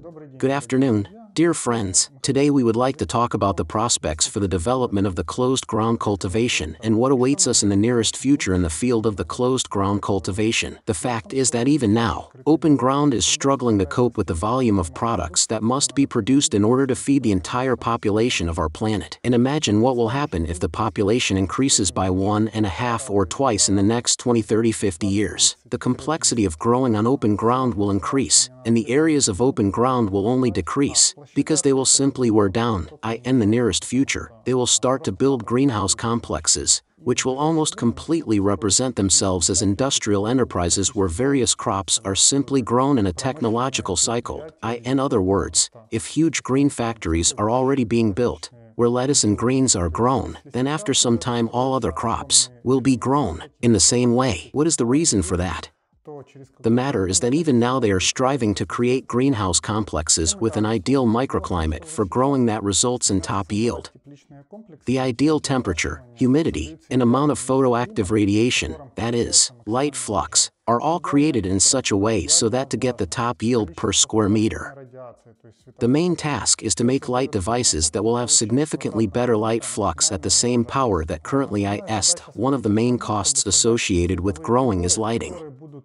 Good afternoon, dear friends. Today we would like to talk about the prospects for the development of the closed ground cultivation and what awaits us in the nearest future in the field of the closed ground cultivation. The fact is that even now, open ground is struggling to cope with the volume of products that must be produced in order to feed the entire population of our planet. And imagine what will happen if the population increases by 1.5 or twice in the next 20, 30, 50 years. The complexity of growing on open ground will increase, and the areas of open ground will only decrease, because they will simply wear down. In the nearest future, they will start to build greenhouse complexes, which will almost completely represent themselves as industrial enterprises where various crops are simply grown in a technological cycle. In other words, if huge green factories are already being built, where lettuce and greens are grown, then after some time all other crops will be grown in the same way. What is the reason for that? The matter is that even now they are striving to create greenhouse complexes with an ideal microclimate for growing that results in top yield. The ideal temperature, humidity, and amount of photoactive radiation, that is, light flux, are all created in such a way so that to get the top yield per square meter. The main task is to make light devices that will have significantly better light flux at the same power that currently is. One of the main costs associated with growing is lighting.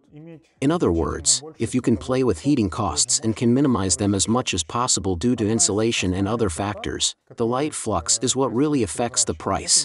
In other words, if you can play with heating costs and can minimize them as much as possible due to insulation and other factors, the light flux is what really affects the price.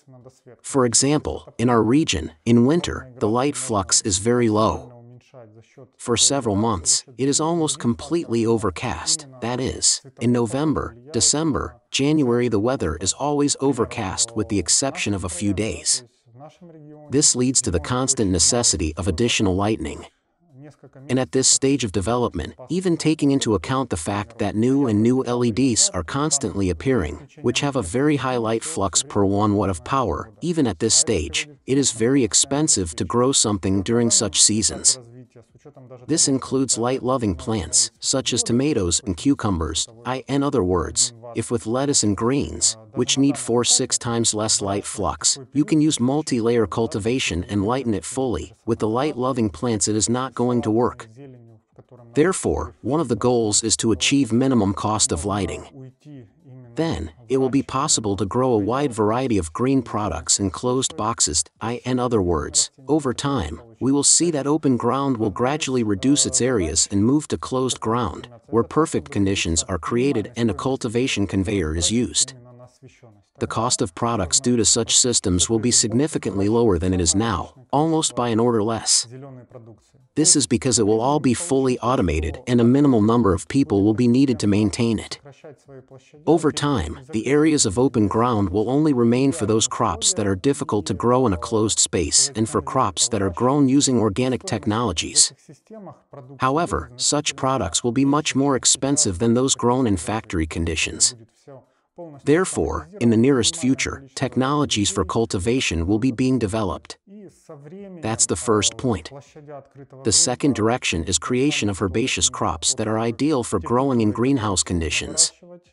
For example, in our region, in winter, the light flux is very low. For several months, it is almost completely overcast. That is, in November, December, January the weather is always overcast with the exception of a few days. This leads to the constant necessity of additional lighting. And at this stage of development, even taking into account the fact that new LEDs are constantly appearing, which have a very high light flux per 1 watt of power, even at this stage, it is very expensive to grow something during such seasons. This includes light-loving plants, such as tomatoes and cucumbers. In other words, if with lettuce and greens, which need 4-6 times less light flux, you can use multi-layer cultivation and lighten it fully, with the light-loving plants it is not going to work. Therefore, one of the goals is to achieve minimum cost of lighting. Then, it will be possible to grow a wide variety of green products in closed boxes. In other words, over time, we will see that open ground will gradually reduce its areas and move to closed ground, where perfect conditions are created and a cultivation conveyor is used. The cost of products due to such systems will be significantly lower than it is now, almost by an order less. This is because it will all be fully automated and a minimal number of people will be needed to maintain it. Over time, the areas of open ground will only remain for those crops that are difficult to grow in a closed space and for crops that are grown using organic technologies. However, such products will be much more expensive than those grown in factory conditions. Therefore, in the nearest future, technologies for cultivation will be being developed. That's the first point. The second direction is creation of herbaceous crops that are ideal for growing in greenhouse conditions.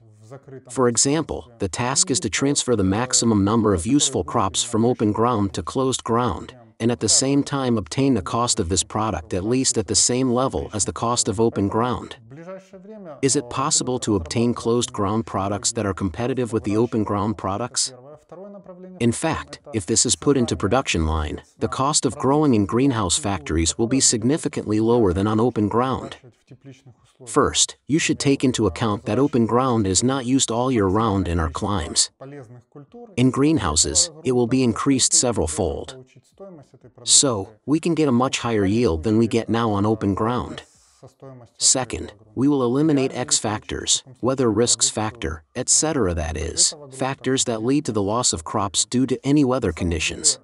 For example, the task is to transfer the maximum number of useful crops from open ground to closed ground, and at the same time obtain the cost of this product at least at the same level as the cost of open ground. Is it possible to obtain closed ground products that are competitive with the open ground products? In fact, if this is put into production line, the cost of growing in greenhouse factories will be significantly lower than on open ground. First, you should take into account that open ground is not used all year round in our climes. In greenhouses, it will be increased several-fold. So, we can get a much higher yield than we get now on open ground. Second, we will eliminate X factors, weather risks factor, etc. That is, factors that lead to the loss of crops due to any weather conditions.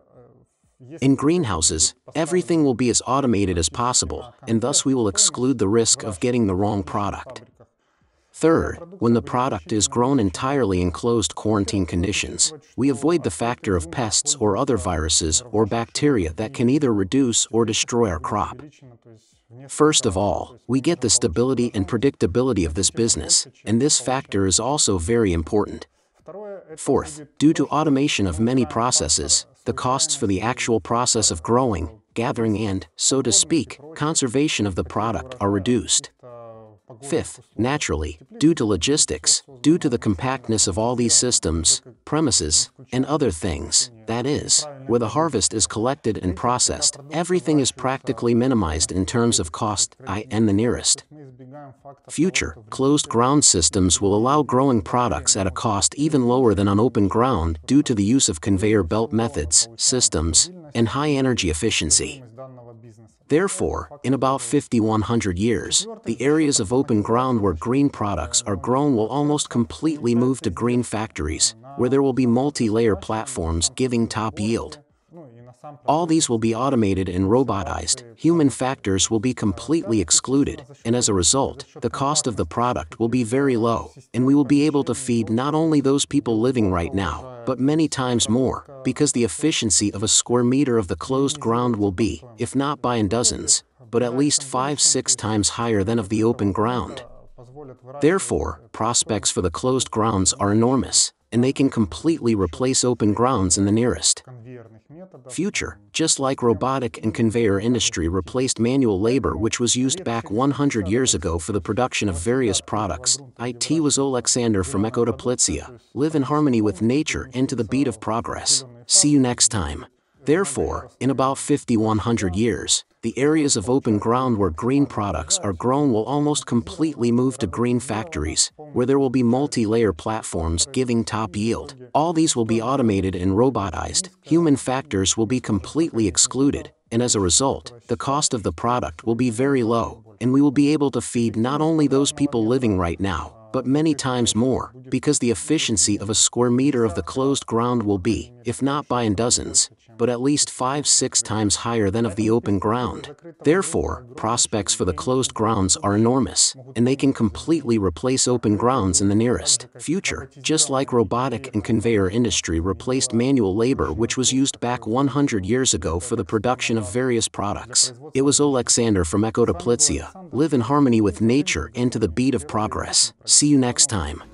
In greenhouses, everything will be as automated as possible, and thus we will exclude the risk of getting the wrong product. Third, when the product is grown entirely in closed quarantine conditions, we avoid the factor of pests or other viruses or bacteria that can either reduce or destroy our crop. First of all, we get the stability and predictability of this business, and this factor is also very important. Fourth, due to automation of many processes, the costs for the actual process of growing, gathering and, so to speak, conservation of the product are reduced. Fifth, naturally, due to logistics, due to the compactness of all these systems, premises, and other things, that is, where the harvest is collected and processed, everything is practically minimized in terms of cost, and the nearest future, closed ground systems will allow growing products at a cost even lower than on open ground due to the use of conveyor belt methods, systems, and high energy efficiency. Therefore, in about 5,100 years, the areas of open ground where green products are grown will almost completely move to green factories, where there will be multi-layer platforms giving top yield. All these will be automated and robotized, human factors will be completely excluded, and as a result, the cost of the product will be very low, and we will be able to feed not only those people living right now, but many times more, because the efficiency of a square meter of the closed ground will be, if not by in dozens, but at least 5-6 times higher than of the open ground. Therefore, prospects for the closed grounds are enormous, and they can completely replace open grounds in the nearest future, just like robotic and conveyor industry replaced manual labor which was used back 100 years ago for the production of various products. It was Alexander from teplitca. Live in harmony with nature and to the beat of progress. See you next time. Therefore, in about 5,100 years, the areas of open ground where green products are grown will almost completely move to green factories, where there will be multi-layer platforms giving top yield. All these will be automated and robotized, human factors will be completely excluded, and as a result, the cost of the product will be very low, and we will be able to feed not only those people living right now, but many times more, because the efficiency of a square meter of the closed ground will be, if not by in dozens, but at least 5-6 times higher than of the open ground. Therefore, prospects for the closed grounds are enormous, and they can completely replace open grounds in the nearest future, just like robotic and conveyor industry replaced manual labor which was used back 100 years ago for the production of various products. It was Alexander from teplitca. Live in harmony with nature and to the beat of progress. See you next time.